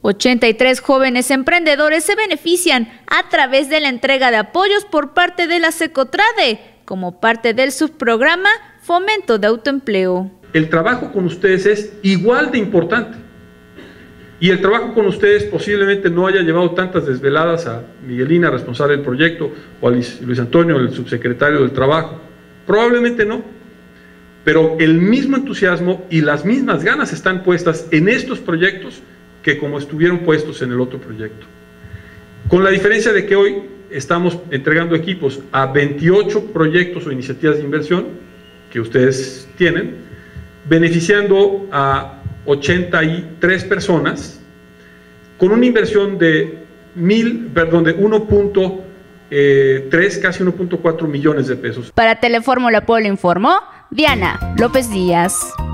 83 jóvenes emprendedores se benefician a través de la entrega de apoyos por parte de la Secotrade, como parte del subprograma Fomento de Autoempleo. El trabajo con ustedes es igual de importante. Y el trabajo con ustedes posiblemente no haya llevado tantas desveladas a Miguelina, responsable del proyecto, o a Luis Antonio, el subsecretario del Trabajo. Probablemente no. Pero el mismo entusiasmo y las mismas ganas están puestas en estos proyectos que como estuvieron puestos en el otro proyecto. Con la diferencia de que hoy estamos entregando equipos a 28 proyectos o iniciativas de inversión que ustedes tienen, beneficiando a 83 personas con una inversión de 1.3, casi 1.4 millones de pesos. Para Telefórmula Puebla informó Diana López Díaz.